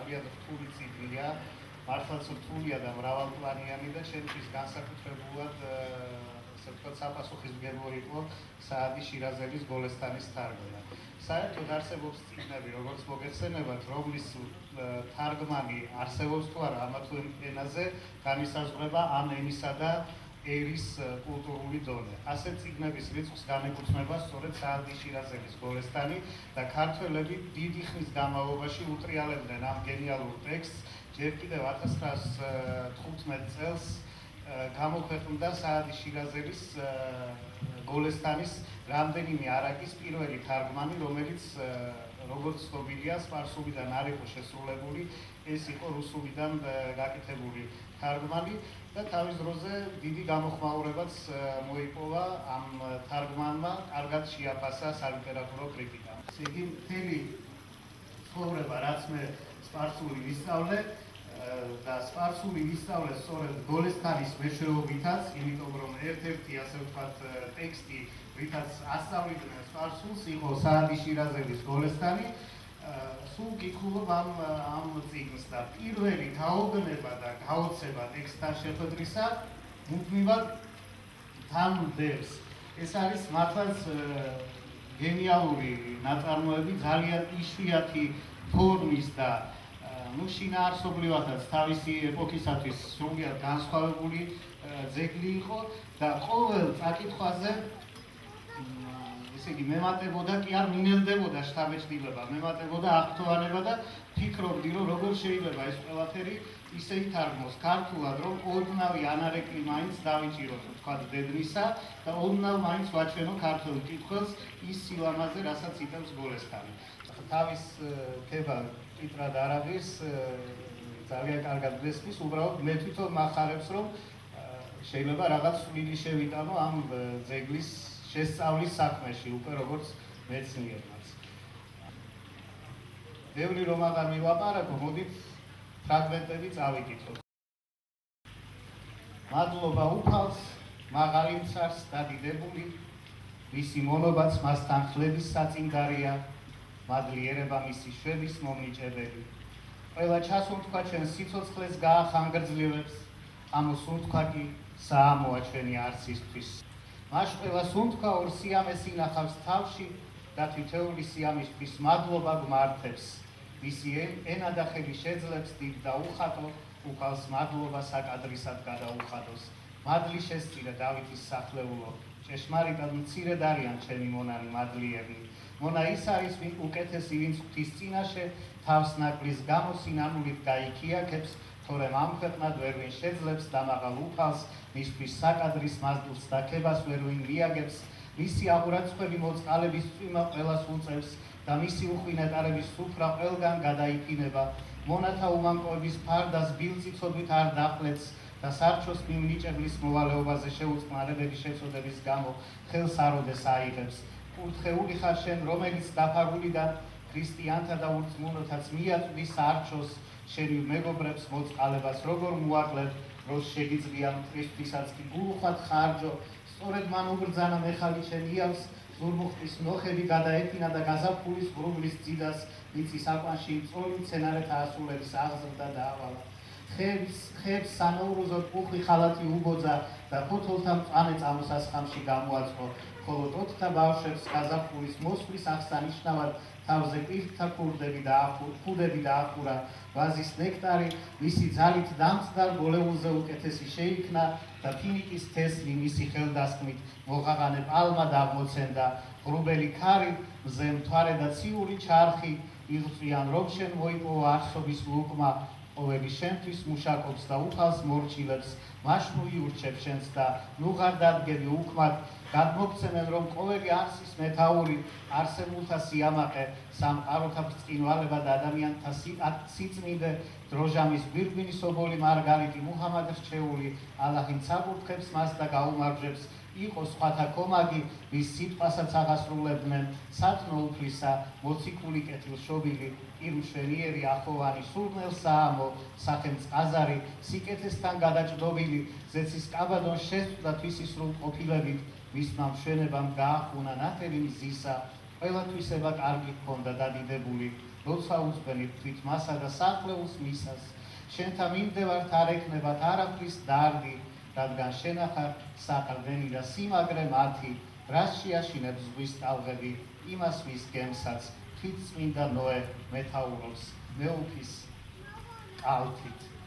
ძალიან რთული წიგნია, მართლაც რთულია და მრავალპლანიანი და ჩემთვის განსაკუთრებულად ასე ვთქვათ საპასუხისმგებლო იყო საადის შირაზელის გოლესტანის თარგმნა. საერთოდ არსებობს წიგნები, როგორც მოგეხსენებათ, რომლის თარგმანი არსებობს თუ არა ამა თუ იმ ენაზე, განისაზღვრება ამ ენისა და ერის კულტურული დონე. ასეთ წიგნების რიცხვს განეკუთვნება სწორედ საადის შირაზელის გოლესტანი და ქართველები დიდი ხნის განმავლობაში უტრიალებდნენ ამ გენიალურ ტექსტს. ჯერ კიდევ 1915 წელს გამოქვეყნდა საადის შირაზელის გოლესტანის რამდენიმე არაკის პირველი თარგმანი, რომელიც როგორც ცნობილია, სპარსულიდან არ იყო შესრულებული, ეს იყო რუსულიდან გაკეთებული თარგმანი და თავის დროზე დიდი გამოხმაურებაც მოიპოვა ამ თარგმანმა, კარგად შეაფასა სალიტერატურო კრიტიკა. ესე იგი, მთელი ცხოვრება, რაც მე სპარსული ვისწავლე და სპარსული ვისწავლე სწორედ გოლესტანის მეშვეობითაც, იმიტომ რომ ერთ-ერთი ასე ვთქვათ ტექსტი, რითაც ასწავლიდნენ სპარსულს, იყო საადის შირაზელის გოლესტანი. სულ გიქულობ ამ წიგნს და პირველი გაოგნება და გაოცება ტექსტთან შეხვედრისა მუდმივად თან დევს. ეს არის მართლაც გენიალური ნაწარმოები, ძალიან იშვიათი ფორმის და შინაარსობრივადაც თავისი ეპოქისათვის სრულიად განსხვავებული ძეგლი იყო და ყოველ წაკითხვაზე ესე იგი მემატებოდა კი არ მინელდებოდა შთაბეჭდილება, მემატებოდა აღფრთოვანება და ფიქრობდი, რომ როგორ შეიძლება ეს ყველაფერი ისე ითარგმნოს ქართულად, რომ ოდნავი ანარეკლი მაინც დავიჭიროთ, ვთქვათ, დედნისა და ოდნავ მაინც ვაჩვენო ქართულ კითხვებს ის სილამაზე, რასაც იტევს გოლესტანი. თავის ქება კიტრად არ არის, ძალიან კარგად გესმის, უბრალოდ მე თვითონ მახარებს, რომ შეიძლება რაღაც სვლილი შევიტანო ამ ძეგლის შესწავლის საქმეში, უკვე როგორც მეცნიერმაც. ბევრი რომ აღარ მივაპარაკო, მოდით ფრაგმენტები წავიკითხოთ. მადლობა უფალს, მაღალი მცარს დადიდებული, მისი მონობაც მასთან ხლების საწინდარია, მადლიერება მისი შვების მომნიჭებელი. ყველა ჩასუნთქვა ჩვენ სიცოცხლეს გაახანგრძლივებს, ამოს უნთქვა კი საამოა ჩვენი არსისთვის. მას ყველა სუნთქვა ორ სიამეს ინახავს თავში და თითოეული სიამისთვის მადლობა გმართებს. მისი ენა და ხელი შეძლებს დიდ და უხატო, უკალს მადლობა საკადრისად გადაუხადოს. მადლი შესწირე დავითის სახლეულო, ჭეშმარიტად მცირედ არიან ჩემი მონანი მადლიერნი. მონა ის არის უკეთესი, ვინც ღვთის წინაშე თავს ნაკლის გამო სინანულით გაიქიაქებს, თორემ ამ ქვეყნად ვერვინ შეძლებს დამაღალ უფალს, მისთვის საკადრის მადლს და ქებას ვერვინ მიაგებს, მისი აღურაცხელი მოწყალების წვიმა ყველას უწევს და მისი უხვინეტარების სუფრა ყველგან გადაიფინება. მონათა უმამკოების ფარდას ბილწიწოდვით არ დახლეთს და სარჩოს მიმნიჭებლის მოვალეობაზე შეუწყნარებელი შეწოდების გამო ხელს აროდეს აიღებს. კურთხეული ხარ შენ, რომელიც დაფარულიდან ქრისტიანთა და ურწმუნოთაც მიაწვდი სარჩოს, შენი მეგობრებს მოწყალებას როგორ მოაკლებ, რომ შეგიძლია მტრისთვისაც კი გულუხად ხარჯო, სწორედ მან უბრძანა მეხალი შენ იავს, ზურმუხტის ნოხები გადაეფინა და გაზაფხულის ღრუბლის ძიდას მიწის აკვანში მწვოლი მცენარეთა ასულების აღზრდა დაავალა. ხეებს სანოურუზოდ პუხი ხალათი უბოძა და ფოთოლთა მწვანე წამოსასხამში გამოაწყო, ხოლო ტოტთა ბავშვებს გაზაფხულის მოსვლის აღსანიშნავად თავზე პირთა ქუდები დაახურა, ვაზის ნექტარი მისი ძალით დამწდარ გოლეულზე უკეთესი შეიქმნა და ფინიკის თესლი მისი ხელდასხმით მოღაღანე პალმა აღმოცენდა. ღრუბელი ქარი, მზე მთვარე და ციური ჩარხი იღწვიან, რომ შენ მოიპოვა არსობის ლუკმა, ყოველი შენთვის მუშაკობს და უფალს მორჩილებს, მაშნუ იურჩებ შენს და ნუ ღარ დადგები უქმად, გადმოგცემენ, რომ ყოველი არსის მეთაური, არსებულთა სიამაყე, სამყაროთა ბრწყინვალება და ადამიანთა სიწმინდე, დროჟამის გვირგვინის ობოლი მარგალიტი მუჰამად რჩეული, ალაჰი მცაბურთხებს მას და გაუმარჯვებს, იყო სხვათა კომაგი, ვის სიტყვასაც აღასრულებდნენ, სათნო უფლისა, მოციქული კეთილშობილი, პირმშვენიერი ახოვანი, სურნელ საამო, სახელმწ ყაზარი, სიკეთესთან გადაჭდობილი, ზეცის კაბადონ შესწვდა თვისი სრულყოფილებით, მისმა მშვენებამ გაახუნა ნათელი მზისა, ყველათვისება კარგი ჰქონდა დადიდებული, როცა უძღვენით თვით მასა და საყლეულს მისას. შენთა მიმდევართ არ ეკნებათ არაფრის დარდი, რადგან შენახარ საყრდენი და სიმაგრე მათი, რას შეაშინებს ზღვის ტალღები, იმას მის გემსაც, თვით წმინდა ნოე მეთაურობს მეუფის კალთით.